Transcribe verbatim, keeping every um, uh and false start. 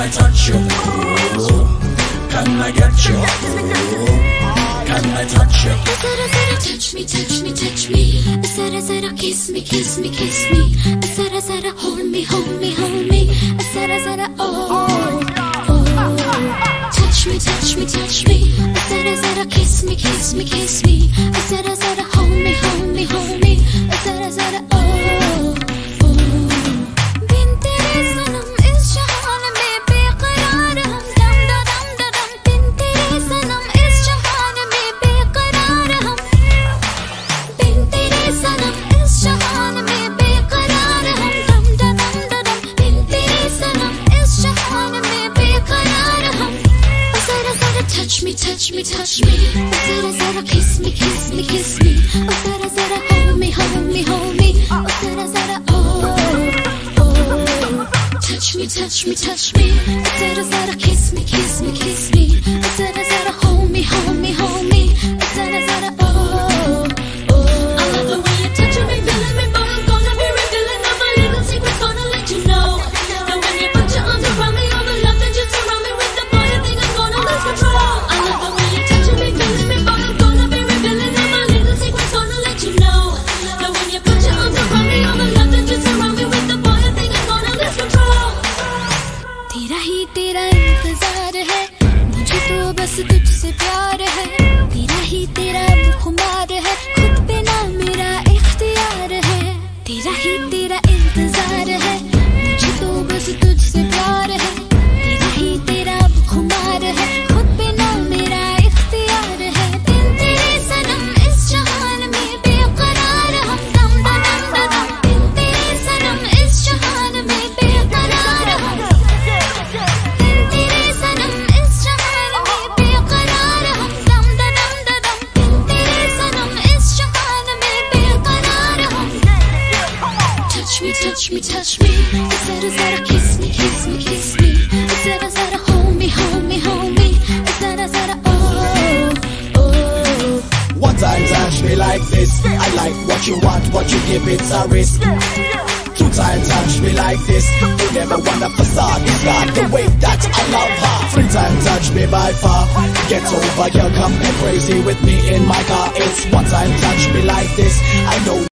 I touch you? Ooh. Can I get you? Ooh. Can I touch you? Zara zara touch me, touch me, touch me. Zara zara kiss me, kiss me, kiss me. Zara zara hold me, hold me, hold me. Zara zara oh, oh. Touch me, touch me, touch me. Zara zara kiss me, kiss me, kiss me. Zara zara hold me, hold me, hold me. Zara zara oh, oh. बिन तेरे सनम इस जहान में बेकरार हम दम दा दम दा दम. बिन तेरे सनम इस जहान में बेकरार हम. बिन तेरे सनम इस जहान में बेकरार हम दम दा दम दा दम. बिन तेरे सनम इस जहान में बेकरार हम. Zara zara touch me, touch me, touch me. Zara zara kiss me, kiss me, kiss me. Zara zara hold me, hold me, hold me. Zara zara oh, oh. Touch me, touch me, touch me. Zara zara kiss me, kiss me, kiss me. Zara zara hold me, hold me, hold me. Zara zara oh, oh. I love the way you touch me, feeling me, but I'm gonna be revealing all my little secrets, gonna let you know. Now when you put your arms around me, all the love that you surround me with, the boy I think I'm gonna lose control. I love the way you touch me, feeling me, but I'm gonna be revealing all my little secrets, gonna let you know. Now when you put your arms around me, all the love that you surround me with, the boy I think I'm gonna lose control. तेरा ही तेरा इंतजार है, मुझे तो बस तुझसे प्यार है. तेरा ही तेरा खुमार है, खुद पे ना मेरा इख्तियार है. तेरा ही तेरा इंतजार है, मुझे तो बस तुझसे प्यार है. तेरा ही तेरा खुमार है, खुद पे ना मेरा इख्तियार है. बिन तेरे सनम इस जहान में बेकरार हम दम दा दम दा दम. बिन तेरे सनम इस जहान में बेकरार हम. बिन तेरे सनम इस जहान में बेकरार हम दम दा दम दा दम. बिन तेरे सनम इस जहान में बेकरार हम. Touch me, touch me, touch me. Zara zara kiss me, kiss me, kiss me. Zara zara hold me, hold me, hold me. Zara zara oh, oh. One time touch me like this. I like what you want, what you give, it's a risk. Two times touch me like this. You never want a facade, it's got the way that I love her. Three times touch me by far. Get over, girl, come get crazy with me in my car. It's one time touch me like this. I know